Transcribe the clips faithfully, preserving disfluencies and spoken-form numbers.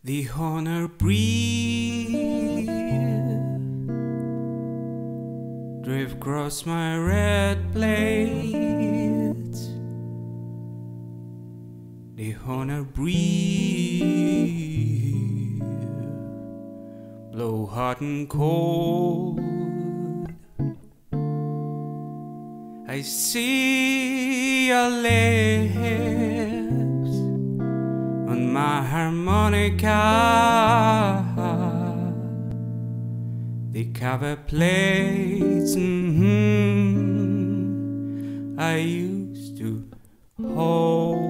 The HOHNER breeze drift across my red plates. The HOHNER breeze blow hot and cold. I see your lips on my harmonica. The cover plates mm-hmm, I used to hold.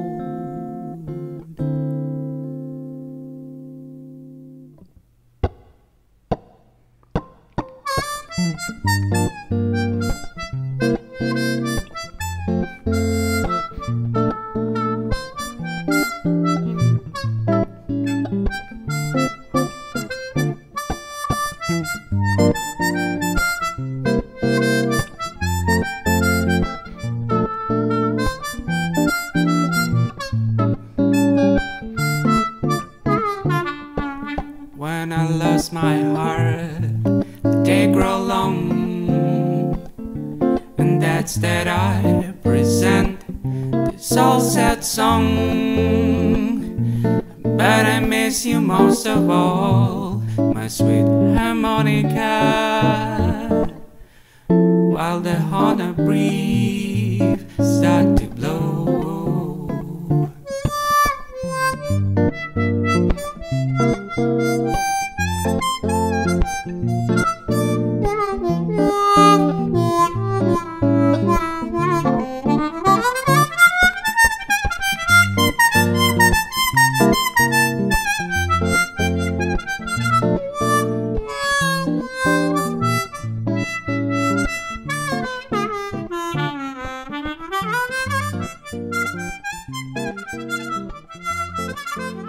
When I lost my heart, the day grew long, and that's that I present this all sad song. But I miss you most of all, my sweet harmonica, while the HOHNER breeze start to blow. Thank you.